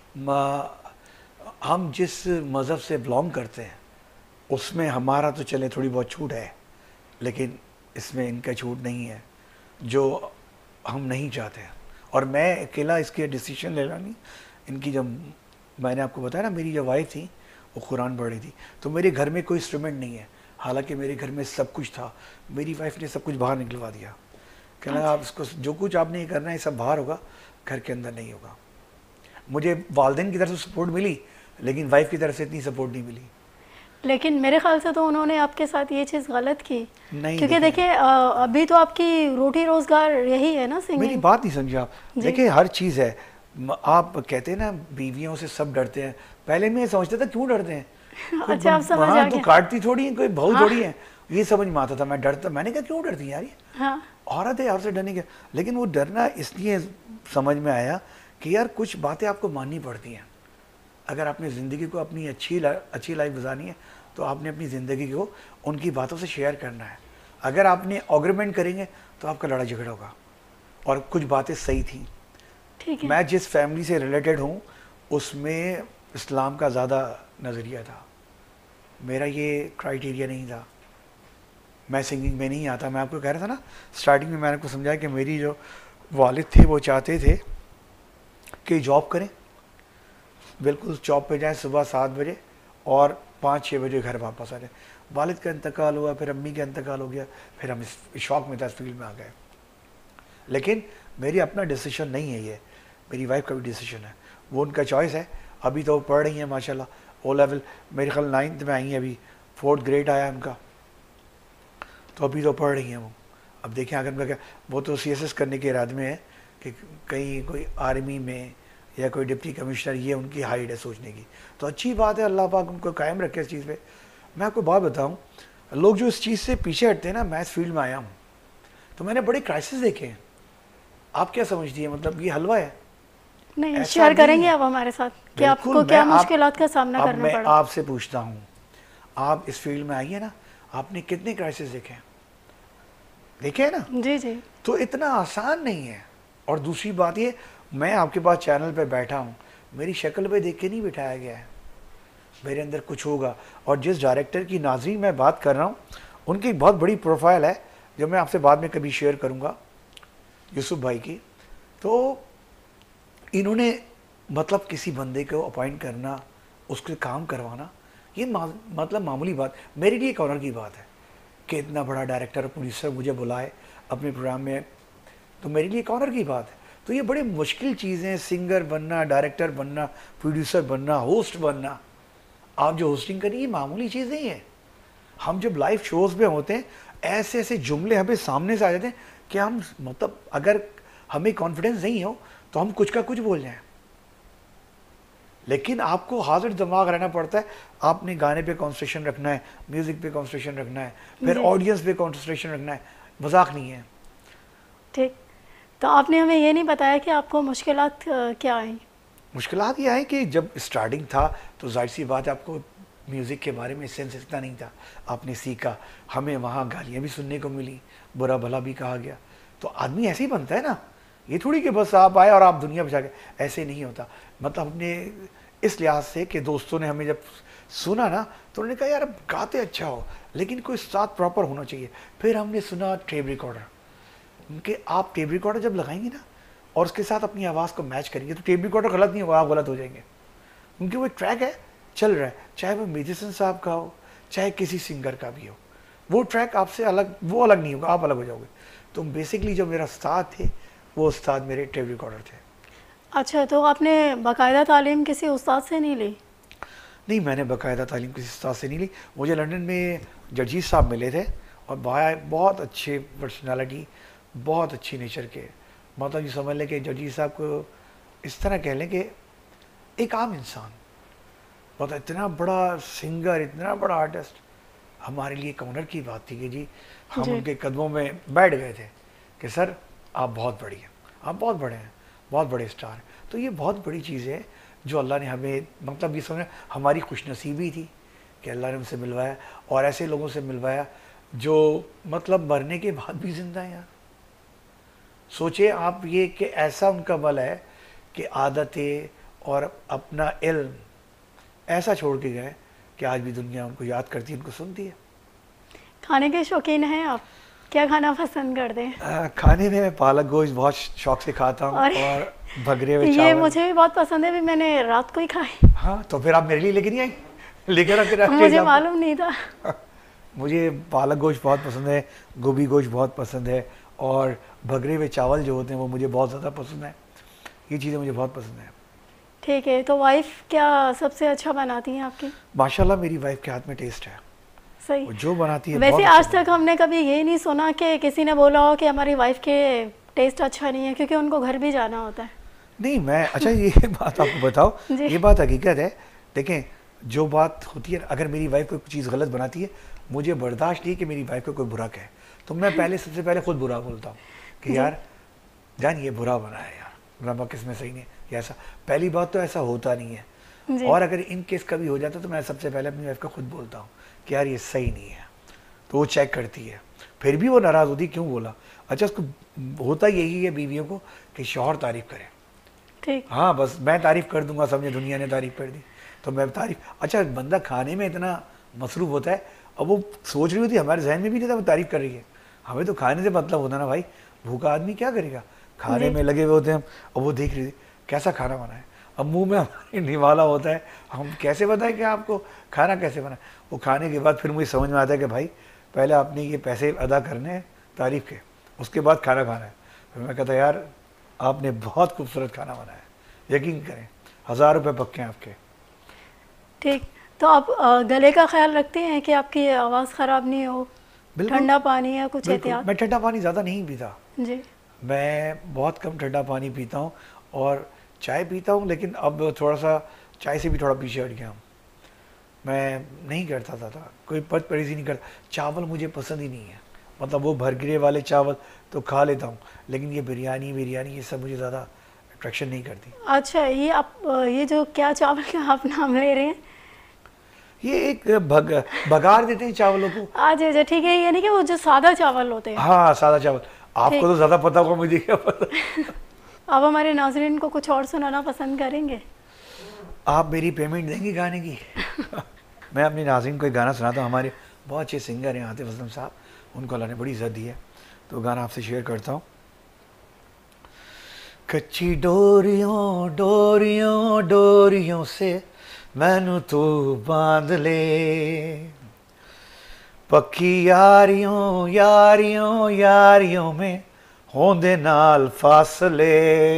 Speaker 2: हम जिस मज़हब से बिलोंग करते हैं उसमें हमारा तो चले थोड़ी बहुत छूट है, लेकिन इसमें इनका छूट नहीं है जो हम नहीं चाहते हैं। और मैं अकेला इसके डिसीजन लेना नहीं। इनकी जब मैंने आपको बताया ना, मेरी जो वाइफ थी वो कुरान पढ़ रही थी, तो मेरे घर में कोई इंस्ट्रूमेंट नहीं है, हालांकि मेरे घर में सब कुछ था। मेरी वाइफ ने सब कुछ बाहर निकलवा दिया, कहना आप इसको जो कुछ आपने ये करना है सब बाहर होगा, घर के अंदर नहीं होगा। मुझे वालिदैन की तरफ से सपोर्ट मिली, लेकिन वाइफ की तरफ से इतनी सपोर्ट नहीं मिली।
Speaker 1: लेकिन मेरे ख्याल से तो उन्होंने आपके साथ ये चीज़ गलत की।
Speaker 2: नहीं,
Speaker 1: क्योंकि देखिए अभी तो आपकी रोटी रोजगार यही है ना,
Speaker 2: मेरी
Speaker 1: सिंगिंग।
Speaker 2: बात नहीं समझे आप। देखिए, हर चीज़ है, आप कहते हैं ना बीवियों से सब डरते हैं, पहले मैं समझता था क्यों डरते हैं।
Speaker 1: अच्छा, आप समझ आ
Speaker 2: हाँ, तो
Speaker 1: गया।
Speaker 2: काटती थोड़ी है, कोई बहू थोड़ी है, ये समझ में आता था। मैं डरता, मैंने कहा क्यों डरती है यार, ये
Speaker 1: हाँ,
Speaker 2: औरत है, औरत से डरने का। लेकिन वो डरना इसलिए समझ में आया कि यार कुछ बातें आपको माननी पड़ती हैं। अगर आपने ज़िंदगी को अपनी अच्छी लाइफ गुजारनी है तो आपने अपनी ज़िंदगी को उनकी बातों से शेयर करना है। अगर आपने आर्गुमेंट करेंगे तो आपका लड़ाई झगड़ा होगा। और कुछ बातें सही थी।
Speaker 1: ठीक है।
Speaker 2: मैं जिस फैमिली से रिलेटेड हूँ उसमें इस्लाम का ज़्यादा नज़रिया था, मेरा ये क्राइटेरिया नहीं था। मैं सिंगिंग में नहीं आता। मैं आपको कह रहा था ना स्टार्टिंग में, मैंने आपको समझाया कि मेरी जो वालिद थे वो चाहते थे कि जॉब करें, बिल्कुल जॉब पे जाएं सुबह 7 बजे और 5-6 बजे घर वापस आ जाए। वालिद का इंतकाल हुआ, फिर अम्मी का इंतकाल हो गया, फिर हम इस शौक में था, इस फील्ड में आ गए। लेकिन मेरी अपना डिसीजन नहीं है ये, मेरी वाइफ का भी डिसीजन है, वो उनका चॉइस है। अभी तो वो पढ़ रही हैं माशाल्लाह, ओ लेवल मेरे ख्याल 9th में आई हैं, अभी 4th ग्रेड आया उनका, तो अभी तो पढ़ रही हैं वो। अब देखें आगे उनका क्या, वो तो CSS करने के इरादे में है कि कहीं कोई आर्मी में या कोई डिप्टी कमिश्नर, ये उनकी हाइट है सोचने की। तो अच्छी बात है, अल्लाह पाक उनको कायम रखे इस चीज़ पे। मैं आपको बात बताऊं, लोग जो इस चीज़ से पीछे हटते हैं ना, मैं इस फील्ड में आया हूँ तो मैंने बड़े क्राइसिस देखे हैं। आप क्या समझती हैं, मतलब ये हलवा है?
Speaker 1: नहीं, शेयर करेंगे आप हमारे साथ कि आपको क्या मुश्किलात का सामना करना पड़ा?
Speaker 2: मैं आपसे पूछता हूँ, आप इस फील्ड में आई है ना, आपने कितने क्राइसिस देखे हैं? देखे हैं ना?
Speaker 1: जी जी।
Speaker 2: तो इतना आसान नहीं है। और दूसरी बात ये, मैं आपके पास चैनल पे बैठा हूँ, मेरी शक्ल पे देख के नहीं बिठाया गया है, मेरे अंदर कुछ होगा। और जिस डायरेक्टर की नाज़रीन मैं बात कर रहा हूँ, उनकी एक बहुत बड़ी प्रोफाइल है जो मैं आपसे बाद में कभी शेयर करूँगा, यूसुफ भाई की। तो इन्होंने मतलब किसी बंदे को अपॉइंट करना, उसके काम करवाना, ये मतलब मामूली बात, मेरे लिए एक ऑनर की बात है कि इतना बड़ा डायरेक्टर प्रोड्यूसर मुझे बुलाए अपने प्रोग्राम में, तो मेरे लिए एक ऑनर की बात है। तो ये बड़े मुश्किल चीज़ें, सिंगर बनना, डायरेक्टर बनना, प्रोड्यूसर बनना, होस्ट बनना। आप जो होस्टिंग करिए, ये मामूली चीज़ नहीं है। हम जब लाइव शोज़ पे होते हैं, ऐसे ऐसे जुमले हमें सामने से आ जाते हैं कि हम, मतलब अगर हमें कॉन्फिडेंस नहीं हो तो हम कुछ का कुछ बोल जाएं। लेकिन आपको हाजिर दिमाग रहना पड़ता है। आपने गाने पे कॉन्सेंट्रेशन रखना है, म्यूज़िक पे कॉन्सेंट्रेशन रखना है, फिर ऑडियंस पे कॉन्सेंट्रेशन रखना है, मजाक नहीं है।
Speaker 1: ठीक। तो आपने हमें ये नहीं बताया कि आपको मुश्किलात क्या आई?
Speaker 2: मुश्किलात ये आई कि जब स्टार्टिंग था तो जाहिर सी बात है, आपको म्यूज़िक के बारे में सेंस इतना नहीं था, आपने सीखा, हमें वहाँ गालियाँ भी सुनने को मिली, बुरा भला भी कहा गया। तो आदमी ऐसे ही बनता है ना, ये थोड़ी कि बस आप आए और आप दुनिया बचा के, ऐसे नहीं होता। मतलब अपने इस लिहाज से कि दोस्तों ने हमें जब सुना ना तो उन्होंने कहा यार गाते अच्छा हो, लेकिन कोई साथ प्रॉपर होना चाहिए। फिर हमने सुना टेप रिकॉर्डर, उनके आप टेप रिकॉर्डर जब लगाएंगे ना और उसके साथ अपनी आवाज़ को मैच करेंगे तो टेप रिकॉर्डर गलत नहीं होगा, आप गलत हो जाएंगे। क्योंकि वो एक ट्रैक है, चल रहा है, चाहे वो म्यूजिशियन साहब का हो, चाहे किसी सिंगर का भी हो, वो ट्रैक आपसे अलग, वो अलग नहीं होगा, आप अलग हो जाओगे। तो बेसिकली जो मेरा उस्ताद थे, वो उस्ताद मेरे टेप रिकॉर्डर थे।
Speaker 1: अच्छा, तो आपने बाकायदा तालीम किसी उस्ताद से नहीं ली?
Speaker 2: नहीं, मैंने बाकायदा तालीम किसी उस्ताद से नहीं ली। मुझे लंदन में जजीज साहब मिले थे और बहुत अच्छे पर्सनालिटी, बहुत अच्छी नेचर के, मतलब ये समझ लें कि जजीज साहब को इस तरह कह लें कि एक आम इंसान, बहुत इतना बड़ा सिंगर, इतना बड़ा आर्टिस्ट, हमारे लिए एक ऑनर की बात थी कि जी हम उनके कदमों में बैठ गए थे कि सर आप बहुत बढ़िया, आप बहुत बड़े हैं, बहुत बड़े स्टार हैं। तो ये बहुत बड़ी चीज़ है जो अल्लाह ने हमें, मतलब ये समझ, हमारी खुशनसीबी थी कि अल्लाह ने हमसे मिलवाया, और ऐसे लोगों से मिलवाया जो मतलब मरने के बाद भी जिंदा हैं यार। सोचिए आप ये कि ऐसा उनका बल है कि आदतें और अपना इल्म ऐसा छोड़ के गए कि आज भी दुनिया उनको याद करती है, उनको सुनती है।
Speaker 1: खाने के शौकीन हैं आप? क्या खाना पसंद करते हैं?
Speaker 2: खाने में मैं पालक गोश्त बहुत शौक से खाता हूँ, और भगरे हुए चावल।
Speaker 1: ये मुझे भी बहुत पसंद है, भी मैंने रात को ही खाई।
Speaker 2: हाँ, तो फिर आप मेरे लिए लेके नहीं आई? लेकर आके
Speaker 1: मुझे मालूम नहीं था।
Speaker 2: मुझे पालक गोश्त बहुत पसंद है, गोभी गोश्त बहुत पसंद है, और भगरे हुए चावल जो होते हैं वो मुझे बहुत ज़्यादा पसंद है। ये चीज़ें मुझे बहुत पसंद है।
Speaker 1: ठीक है, तो वाइफ क्या सबसे अच्छा बनाती हैं आपकी?
Speaker 2: माशाल्लाह मेरी वाइफ के हाथ में टेस्ट है,
Speaker 1: सही।
Speaker 2: वो जो बनाती है।
Speaker 1: वैसे आज तक हमने कभी ये नहीं सुना कि किसी ने बोला हो कि हमारी वाइफ के टेस्ट अच्छा नहीं है, क्योंकि उनको घर भी जाना होता है।
Speaker 2: नहीं, मैं अच्छा ये बात आपको बताओ, ये बात हकीकत है। देखें, जो बात होती है, अगर मेरी वाइफ कोई चीज़ गलत बनाती है, मुझे बर्दाश्त नहीं कि मेरी वाइफ को कोई बुरा कहे, तो मैं पहले सबसे पहले खुद बुरा बोलता हूँ कि यार जान ये बुरा बना है यार, नमक इसमें सही नहीं है, ऐसा। पहली बात तो ऐसा होता नहीं है, और अगर इन केस कभी हो जाता तो मैं सबसे पहले अपनी वाइफ को खुद बोलता हूँ कि यार ये सही नहीं है, तो वो चेक करती है। फिर भी वो नाराज़ होती, क्यों बोला? अच्छा, उसको होता यही है बीवियों को कि शौहर तारीफ़ करे।
Speaker 1: ठीक।
Speaker 2: हाँ, बस मैं तारीफ़ कर दूंगा, समझे दुनिया ने तारीफ़ कर दी तो मैं तारीफ़। अच्छा, बंदा खाने में इतना मसरूफ़ होता है, अब वो सोच रही होती है, हमारे जहन में भी नहीं था वो तारीफ़ कर रही है। हमें तो खाने से मतलब होता ना भाई, भूखा आदमी क्या करेगा, खाने में लगे हुए होते हैं हम, और वो देख रही थी कैसा खाना बना है, अब मुंह में हमारे निवाला होता है, हम कैसे बताएं कि आपको खाना कैसे बना। वो खाने के बाद फिर मुझे समझ में आता है कि भाई पहले आपने ये पैसे अदा करने हैं तारीफ़ के, उसके बाद खाना खाना है। फिर मैं कहता यार आपने बहुत खूबसूरत खाना बनाया, यकीन करें 1000 रुपये पक्के हैं आपके।
Speaker 1: ठीक। तो आप गले का ख्याल रखते हैं कि आपकी आवाज़ ख़राब नहीं हो? ठंडा पानी या कुछ एहतियात?
Speaker 2: मैं ठंडा पानी ज़्यादा नहीं पीता
Speaker 1: जी।
Speaker 2: मैं बहुत कम ठंडा पानी पीता हूँ, और चाय पीता हूँ, लेकिन अब थोड़ा सा चाय से भी थोड़ा पीछे हट गया हूँ। मैं नहीं करता था कोई पद परहेज़ी नहीं करता। चावल मुझे पसंद ही नहीं है, मतलब वो भरगिरे वाले चावल तो खा लेता हूँ, लेकिन ये बिरयानी ये सब मुझे ज़्यादा अट्रैक्शन नहीं करती।
Speaker 1: अच्छा, ये आप ये जो क्या चावल का आप नाम ले रहे हैं,
Speaker 2: ये एक बघार देते हैं चावलों को।
Speaker 1: अच्छा ठीक है, यानी कि वो जो सादा चावल होते हैं।
Speaker 2: हाँ, सादा चावल। आपको तो ज़्यादा पता होगा, मुझे क्या पता।
Speaker 1: आप हमारे नाज़रीन को कुछ और सुनाना पसंद करेंगे?
Speaker 2: आप मेरी पेमेंट देंगे गाने की? मैं अपनी नाज़रीन को एक गाना सुनाता हूँ। हमारे बहुत अच्छे सिंगर हैं आतिफ असलम साहब, उनको अल्लाह ने बड़ी इज़्ज़त दी है, तो गाना आपसे शेयर करता हूँ। कच्ची डोरियों डोरियों डोरियों से मैनू तू बांध ले, पक्की यारियों यारियों यारियों में होंदे नाल फासले,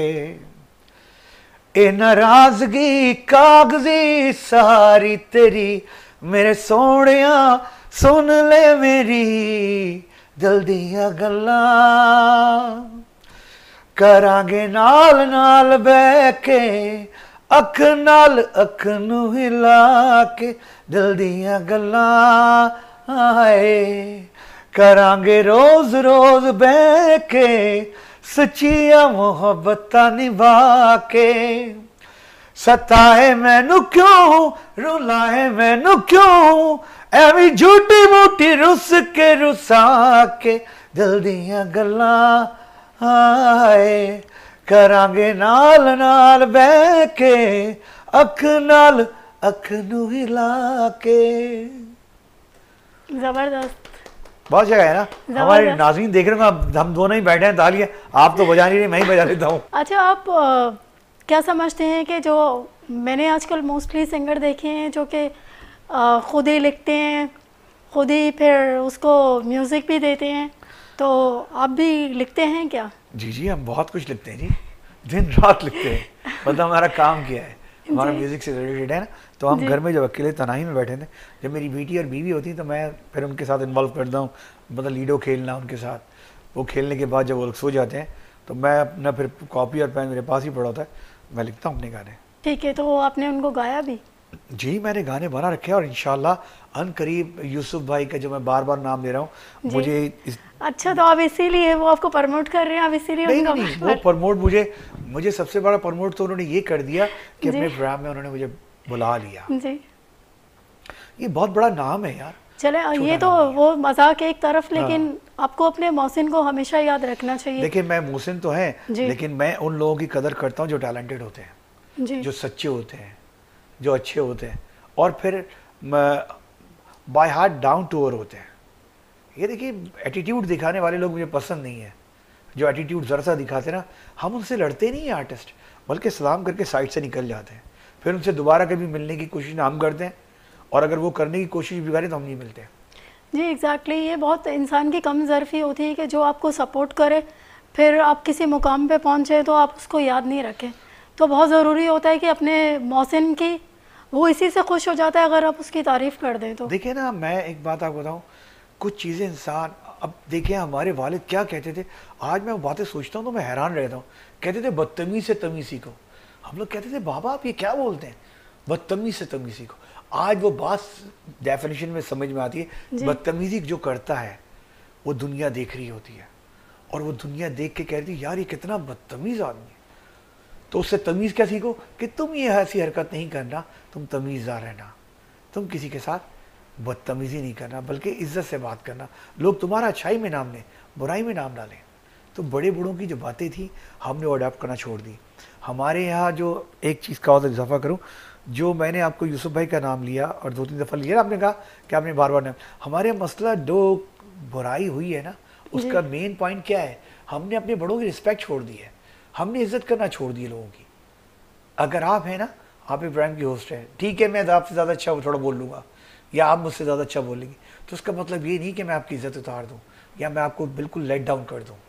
Speaker 2: ए नाराजगी कागजी सारी तेरी, मेरे सोहणिया सुन ले मेरी दिल दियां गल्लां, करांगे नाल नाल बह के अख नाल अख नू हिला के, दिल दियां गल्लां आए करांगे रोज रोज बह के, सच्चियां मोहब्बतां निभा के, सताए मैनू क्यों रुलाए मैनू क्यों, एवी झूठी मूठी रुस के रुसा के, दिल दियां गल्लां आए करांगे नाल नाल बह के अख नाल अख नू हिला के।
Speaker 1: जबरदस्त,
Speaker 2: बहुत जगह है ना, हमारे नाज़रीन देख रहे हैं, हम दोनों ही बैठे हैं तालियां, आप तो बजा नहीं रहे, मैं ही बजा लेता हूँ।
Speaker 1: अच्छा, आप क्या समझते हैं कि जो मैंने आजकल मोस्टली सिंगर देखे हैं जो कि खुद ही लिखते हैं, खुद ही फिर उसको म्यूज़िक भी देते हैं, तो आप भी लिखते हैं क्या?
Speaker 2: जी जी, हम बहुत कुछ लिखते हैं जी, दिन रात लिखते हैं, मतलब हमारा काम क्या है, हमारा म्यूज़िक से रिलेटेड है ना। तो हम घर में जब अकेले तनाई में बैठे थे, जब मेरी बेटी और बीवी होती तो मैं फिर उनके साथ इन्वॉल्व करता हूँ, मतलब लीडो खेलना उनके साथ। वो खेलने के बाद जब वो लोग सो जाते हैं तो मैं अपना फिर कॉपी और पेन मेरे पास ही पड़ा होता है, मैं लिखता हूँ अपने गाने।
Speaker 1: ठीक है, तो आपने उनको गाया भी?
Speaker 2: जी मैंने गाने बना रखे हैं और इंशाल्लाह अनकरीब यूसुफ भाई का जो मैं बार बार नाम ले रहा हूँ मुझे
Speaker 1: अच्छा, तो आप इसीलिए वो आपको प्रमोट कर रहे हैं, आप इसीलिए
Speaker 2: नहीं
Speaker 1: उनका
Speaker 2: नहीं नहीं वो प्रमोट मुझे सबसे बड़ा प्रमोट तो उन्होंने ये कर दिया कि
Speaker 1: जी
Speaker 2: अपने प्रोग्राम में उन्होंने मुझे बुला लिया।
Speaker 1: जी।
Speaker 2: ये बहुत बड़ा नाम है यार,
Speaker 1: चले,
Speaker 2: छोटा
Speaker 1: ये तो
Speaker 2: नाम नहीं है।
Speaker 1: वो मजाक एक तरफ,
Speaker 2: हाँ।
Speaker 1: लेकिन आपको अपने मोहसिन को हमेशा याद रखना चाहिए।
Speaker 2: देखिए मैं मोहसिन तो है,
Speaker 1: जी
Speaker 2: लेकिन मैं उन लोगों की कदर करता हूँ जो टैलेंटेड होते हैं,
Speaker 1: जी
Speaker 2: जो सच्चे होते हैं, जो अच्छे होते हैं और फिर by heart down to earth होते हैं। ये देखिए एटीट्यूड दिखाने वाले लोग मुझे पसंद नहीं है, जो एटीट्यूड ज़रा सा दिखाते ना, हम उनसे लड़ते नहीं हैं आर्टिस्ट, बल्कि सलाम करके साइड से निकल जाते हैं, फिर उनसे दोबारा कभी मिलने की कोशिश ना हम करते हैं, और अगर वो करने की कोशिश भी करें तो हम नहीं मिलते।
Speaker 1: जी एग्जैक्टली ये बहुत इंसान की कम ज़रफ़ी होती है कि जो आपको सपोर्ट करे, फिर आप किसी मुकाम पे पहुँचे तो आप उसको याद नहीं रखें। तो बहुत ज़रूरी होता है कि अपने मौसिन की, वो इसी से खुश हो जाता है अगर आप उसकी तारीफ़ कर दें तो।
Speaker 2: देखिए ना, मैं एक बात आपको बताऊँ, कुछ चीज़ें इंसान, अब देखिए हमारे वालिद क्या कहते थे, आज मैं वो बातें सोचता हूँ तो मैं हैरान रहता हूँ। कहते थे बदतमीज़ से तमीज़ सीखो, हम लोग कहते थे बाबा आप ये क्या बोलते हैं, बदतमीज़ से तमीज़ सीखो। आज वो बात डेफिनेशन में समझ में आती है, बदतमीज़ी जो करता है वो दुनिया देख रही होती है, और वो दुनिया देख के कह रही है यार ये कितना बदतमीज़ आदमी है, तो उससे तमीज़ क्या सीखो कि तुम ये ऐसी हरकत नहीं करना, तुम तमीज़दार रहना, तुम किसी के साथ बदतमीज़ी नहीं करना, बल्कि इज्जत से बात करना, लोग तुम्हारा अच्छाई में नाम लें, बुराई में नाम ना लें। तो बड़े बड़ों की जो बातें थी हमने वो अडाप्ट करना छोड़ दी। हमारे यहाँ जो एक चीज़ का और इजाफा करूँ, जो मैंने आपको यूसुफ भाई का नाम लिया और 2-3 दफ़ा लिया, आपने कहा कि आपने बार बार नाम, हमारे मसला जो बुराई हुई है ना, उसका मेन पॉइंट क्या है, हमने अपने बड़ों की रिस्पेक्ट छोड़ दी है, हमने इज्जत करना छोड़ दी है लोगों की। अगर आप हैं ना, आप इब्राहिम की होस्ट हैं, ठीक है मैं आपसे ज़्यादा अच्छा थोड़ा बोल लूँगा, या आप मुझसे ज़्यादा अच्छा बोलेंगी, तो उसका मतलब ये नहीं कि मैं आपकी इज़्ज़त उतार दूँ या मैं आपको बिल्कुल लेट डाउन कर दूँ।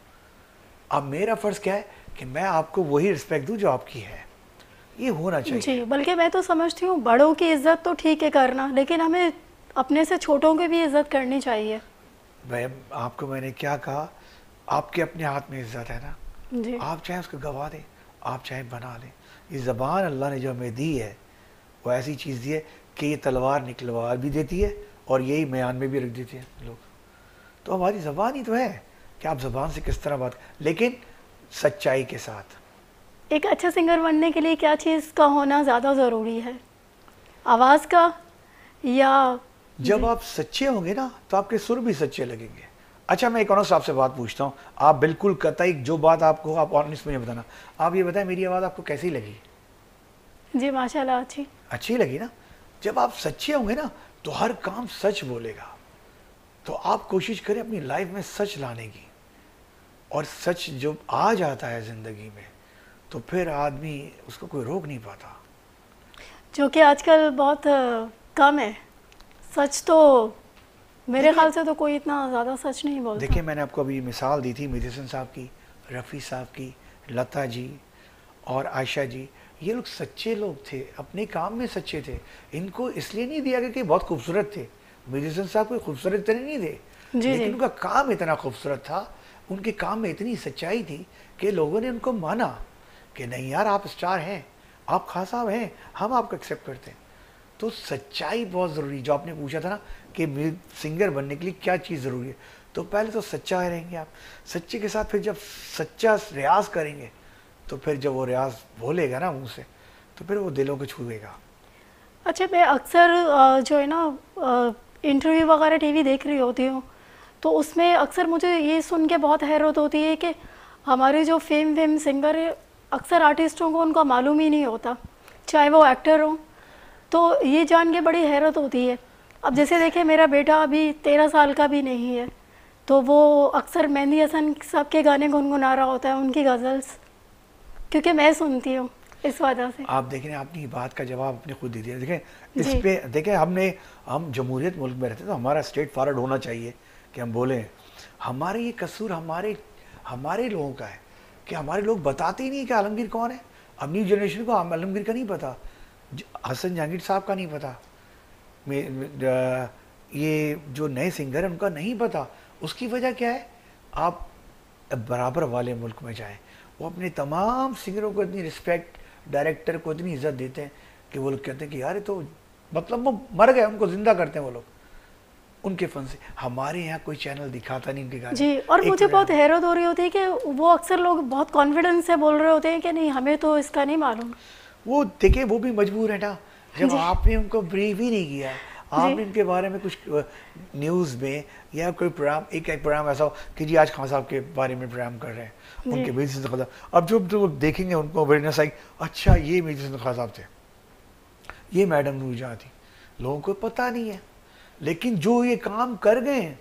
Speaker 2: अब मेरा फ़र्ज़ क्या है कि मैं आपको वही रिस्पेक्ट दूँ जो आपकी है, ये होना चाहिए।
Speaker 1: जी, बल्कि मैं तो समझती हूँ बड़ों की इज़्ज़त तो ठीक है करना, लेकिन हमें अपने से छोटों की भी इज़्ज़त करनी चाहिए।
Speaker 2: मैं आपको मैंने क्या कहा, आपके अपने हाथ में इज़्ज़त है ना,
Speaker 1: जी
Speaker 2: आप चाहे उसको गवा दें, आप चाहे बना लें। ये ज़बान अल्लाह ने जो हमें दी है वो ऐसी चीज़ दी है कि ये तलवार निकलवार भी देती है और यही म्यान में भी रख देते हैं लोग। तो हमारी ज़बान ही तो है कि आप ज़बान से किस तरह बात, लेकिन सच्चाई के साथ।
Speaker 1: एक अच्छा सिंगर बनने के लिए क्या चीज़ का होना ज़्यादा ज़रूरी है, आवाज़ का या?
Speaker 2: जब आप सच्चे होंगे ना तो आपके सुर भी सच्चे लगेंगे। अच्छा मैं एक और आपसे बात पूछता हूँ, आप बिल्कुल कतई जो बात आपको, आप ऑनेस्ट मुझे बताना, आप ये बताएं मेरी आवाज़ आपको कैसी लगी?
Speaker 1: जी माशाल्लाह
Speaker 2: अच्छी लगी ना। जब आप सच्चे होंगे ना तो हर काम सच बोलेगा। तो आप कोशिश करें अपनी लाइफ में सच लाने की, और सच जो आ जाता है ज़िंदगी में तो फिर आदमी उसको कोई रोक नहीं पाता,
Speaker 1: जो कि आजकल बहुत कम है। सच तो मेरे ख्याल से तो कोई इतना ज़्यादा सच नहीं बोलता।
Speaker 2: देखिए मैंने आपको अभी मिसाल दी थी मेडिसन साहब की, रफ़ी साहब की, लता जी और आयशा जी, ये लोग सच्चे लोग थे, अपने काम में सच्चे थे। इनको इसलिए नहीं दिया गया कि बहुत खूबसूरत थे, मेडिसन साहब कोई खूबसूरत इतने नहीं थे, लेकिन उनका काम इतना खूबसूरत था, उनके काम में इतनी सच्चाई थी कि लोगों ने उनको माना कि नहीं यार आप स्टार हैं, आप खास साहब हैं, हम आपको एक्सेप्ट करते हैं। तो सच्चाई बहुत ज़रूरी, जो आपने पूछा था ना कि सिंगर बनने के लिए क्या चीज़ ज़रूरी है, तो पहले तो सच्चा रहेंगे आप, सच्चे के साथ फिर जब सच्चा रियाज करेंगे तो फिर जब वो रियाज बोलेगा ना मुंह से तो फिर वो दिलों को छूएगा।
Speaker 1: अच्छा मैं अक्सर जो है ना इंटरव्यू वगैरह टीवी देख रही होती हूँ, तो उसमें अक्सर मुझे ये सुन के बहुत हैरत होती है कि हमारे जो फेम सिंगर है, अक्सर आर्टिस्टों को उनका मालूम ही नहीं होता, चाहे वो एक्टर हो। तो ये जान के बड़ी हैरत होती है। अब जैसे देखिए मेरा बेटा अभी 13 साल का भी नहीं है, तो वो अक्सर मेहंदी हसन साहब के गाने गुनगुना रहा होता है, उनकी गज़ल्स, क्योंकि मैं सुनती हूँ इस वजह से।
Speaker 2: आप देखें आपने ये बात का जवाब अपने खुद दे दिया। देखें इस पे, देखें हम जमहूरियत मुल्क में रहते हैं तो हमारा स्टेट फॉरवर्ड होना चाहिए कि हम बोलें। हमारे ये कसूर हमारे लोगों का है कि हमारे लोग बताते ही नहीं कि आलमगीर कौन है। अब न्यू जनरेशन को आलमगीर का नहीं पता, हसन जहांगीर साहब का नहीं पता, ये जो नए सिंगर हैं उनका नहीं पता। उसकी वजह क्या है? आप बराबर वाले मुल्क में जाएं, वो अपने तमाम सिंगरों को इतनी रिस्पेक्ट, डायरेक्टर को इतनी इज्जत देते हैं, कि वो लोग कहते हैं कि यार ये तो मतलब वो मर गए, उनको जिंदा करते हैं वो लोग उनके फन से। हमारे यहाँ कोई चैनल दिखाता नहीं उनके गाने
Speaker 1: जी। और मुझे बहुत हैरत हो रही होती है कि वो अक्सर लोग बहुत कॉन्फिडेंस से बोल रहे होते हैं कि नहीं हमें तो इसका नहीं मालूम।
Speaker 2: वो देखिए वो भी मजबूर है ना, जब आपने उनको ब्रीफ ही नहीं किया, आपने इनके बारे में कुछ न्यूज़ में या कोई प्रोग्राम, एक प्रोग्राम ऐसा हो कि जी आज खान साहब के बारे में प्रोग्राम कर रहे हैं, उनके बिजनेस से खत्म, अब जो वो देखेंगे उनको अवेयरनेस आई, अच्छा ये बिजनेस खान साहब थे, ये मैडम नूरजहां थी, लोगों को पता नहीं है। लेकिन जो ये काम कर गए हैं,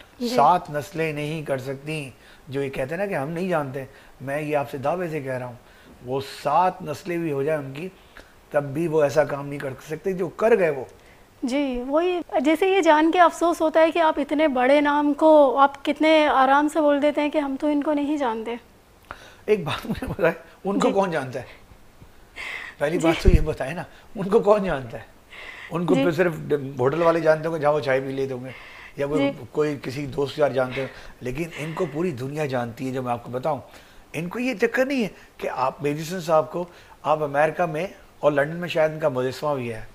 Speaker 2: 7 नस्लें नहीं कर सकती, जो ये कहते हैं ना कि हम नहीं जानते, मैं ये आपसे दावे से कह रहा हूँ, वो 7 नस्लें भी हो जाए उनकी, तब भी वो ऐसा काम नहीं कर सकते जो कर गए वो।
Speaker 1: जी वही, जैसे ये जान के अफसोस होता है कि आप इतने बड़े नाम को आप कितने आराम से बोल देते हैं कि हम तो इनको नहीं जानते।
Speaker 2: एक बात मुझे बताए, उनको कौन जानता है? पहली बात तो ये बताए ना, उनको कौन जानता है? उनको तो सिर्फ होटल वाले जानते होंगे जहाँ वो चाय पी लेते होंगे, या कोई किसी दोस्त यार जानते हो, लेकिन इनको पूरी दुनिया जानती है। जो मैं आपको बताऊं, इनको ये चक्कर नहीं है कि आप मेडिसन साहब को आप अमेरिका में और लंदन में शायद इनका मुजस्समा भी है,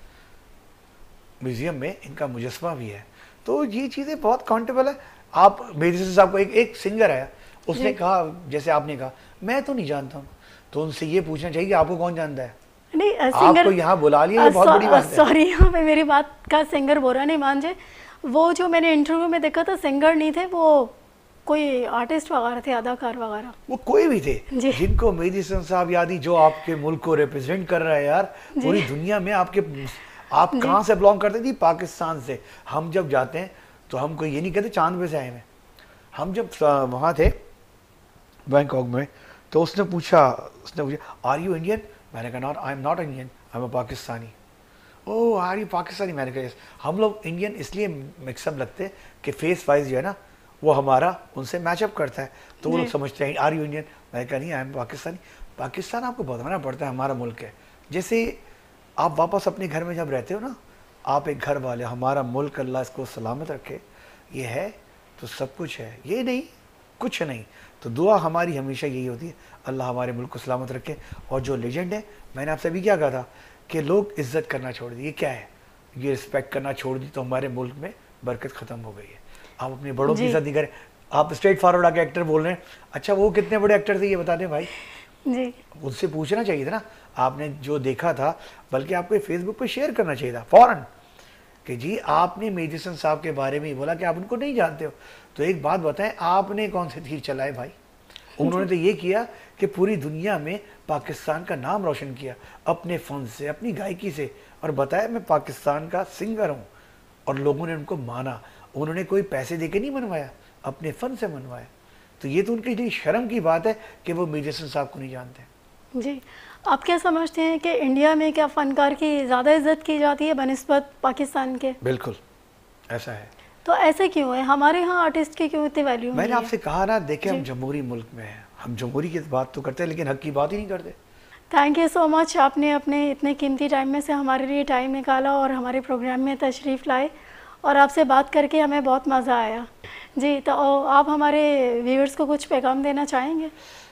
Speaker 2: म्यूजियम में इनका मुजस्समा भी है, तो ये चीज़ें बहुत काउंटेबल है। आप मेडिसन साहब को एक सिंगर है, उसने कहा, जैसे आपने कहा मैं तो नहीं जानता हूँ, तो उनसे ये पूछना चाहिए कि आपको कौन जानता है?
Speaker 1: नहीं,
Speaker 2: आपको यहाँ बुला लिया, ये बहुत बड़ी बात है।
Speaker 1: सॉरी, यहाँ पे मेरी बात का सिंगर बुरा नहीं मानजे, वो जो मैंने इंटरव्यू में देखा था सिंगर नहीं थे, वो कोई आर्टिस्ट वगैरह थे, अदाकार वगैरह,
Speaker 2: वो कोई भी थे जिनको मेडिसन साहब याद, जो आपके मुल्क को रिप्रेजेंट कर रहा है यार पूरी दुनिया में। आप कहाँ से बिलोंग करते थी? पाकिस्तान से। हम जब जाते हैं तो हमको ये नहीं कहते चांद पे से आए हैं। हम जब वहाँ थे बैंकॉक में, तो उसने पूछा आर यू इंडियन? मैंने कहा not, I am not Indian, I am a Pakistani. Oh are you Pakistani? मैंने कहा यस। हम लोग इंडियन इसलिए मिक्सअप लगते हैं कि फेस वाइज जो है ना वो हमारा उनसे मैचअप करता है, तो वो लोग समझते हैं आर यू इंडियन? मैंने कहा नहीं, आई एम पाकिस्तानी। पाकिस्तान आपको बताना पड़ता है, हमारा मुल्क है। जैसे आप वापस अपने घर में जब रहते हो ना, आप एक घर वाले, हमारा मुल्क अल्लाह इसको सलामत रखे, ये है तो सब कुछ है, ये नहीं कुछ नहीं। तो दुआ हमारी हमेशा यही होती है, अल्लाह हमारे मुल्क को सलामत रखे। और जो लेजेंड है, मैंने आपसे अभी क्या कहा था कि लोग इज्जत करना छोड़ दी, ये क्या है, ये रिस्पेक्ट करना छोड़ दी, तो हमारे मुल्क में बरकत ख़त्म हो गई है। आप अपने बड़ों की इज्जत नहीं करें। आप स्ट्रेट फॉरवर्ड आके एक्टर बोल रहे हैं, अच्छा वो कितने बड़े एक्टर थे ये बता दें भाई
Speaker 1: जी।
Speaker 2: उनसे पूछना चाहिए था ना, आपने जो देखा था, बल्कि आपको फेसबुक पे शेयर करना चाहिए था फौरन कि जी आपने मेडिसन साहब के बारे में बोला कि आप उनको नहीं जानते हो। तो एक बात बताएं, आपने कौन से तीर चलाए भाई? उन्होंने तो ये किया कि पूरी दुनिया में पाकिस्तान का नाम रोशन किया अपने फ़न से, अपनी गायकी से, और बताया मैं पाकिस्तान का सिंगर हूँ, और लोगों ने उनको माना। उन्होंने कोई पैसे दे के नहीं मनवाया, अपने फ़न से मनवाया। तो ये तो उनके लिए शर्म की बात है कि वो मेडिसन साहब को नहीं जानते।
Speaker 1: जी, आप क्या समझते हैं कि इंडिया में क्या फ़नकार की ज़्यादा इज्जत की जाती है बनिस्बत पाकिस्तान के?
Speaker 2: बिल्कुल ऐसा है।
Speaker 1: तो ऐसे क्यों है? हमारे यहाँ आर्टिस्ट की क्यों इतनी वैल्यू?
Speaker 2: मैंने आपसे कहा ना, देखें हम जमहूरी मुल्क में हैं, हम जमहूरी की बात तो करते हैं लेकिन हक की बात ही नहीं करते।
Speaker 1: थैंक यू सो मच, आपने अपने इतने कीमती टाइम में से हमारे लिए टाइम निकाला और हमारे प्रोग्राम में तशरीफ़ लाए, और आपसे बात करके हमें बहुत मज़ा आया। जी, तो आप हमारे व्यूअर्स को कुछ पैगाम देना चाहेंगे?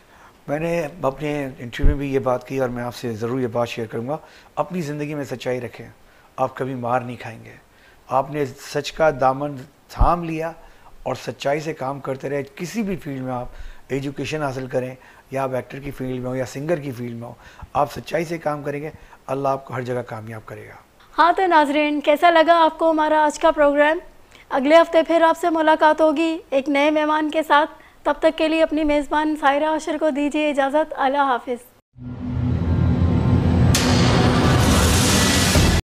Speaker 2: मैंने अपने इंटरव्यू में भी ये बात की और मैं आपसे ज़रूर ये बात शेयर करूँगा, अपनी ज़िंदगी में सच्चाई रखें, आप कभी मार नहीं खाएंगे। आपने सच का दामन थाम लिया और सच्चाई से काम करते रहे। किसी भी फील्ड में आप एजुकेशन हासिल करें, या आप एक्टर की फील्ड में हो या सिंगर की फील्ड में हो, आप सच्चाई से काम करेंगे, अल्लाह आपको हर जगह कामयाब करेगा।
Speaker 1: हाँ, तो नाज़रीन, कैसा लगा आपको हमारा आज का प्रोग्राम? अगले हफ्ते फिर आपसे मुलाकात होगी एक नए मेहमान के साथ। तब तक के लिए अपनी मेज़बान सायरा आशिर को दीजिए इजाज़त। अल्लाह हाफिज़।